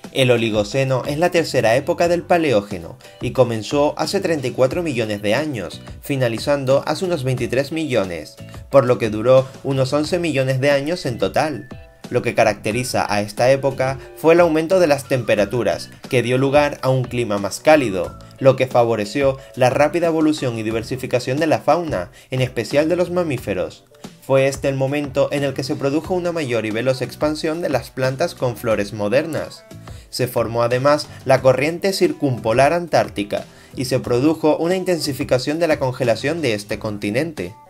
El Oligoceno es la tercera época del Paleógeno y comenzó hace 34 millones de años, finalizando hace unos 23 millones, por lo que duró unos 11 millones de años en total. Lo que caracteriza a esta época fue el aumento de las temperaturas, que dio lugar a un clima más cálido, lo que favoreció la rápida evolución y diversificación de la fauna, en especial de los mamíferos. Fue este el momento en el que se produjo una mayor y veloz expansión de las plantas con flores modernas. Se formó además la corriente circumpolar antártica y se produjo una intensificación de la congelación de este continente.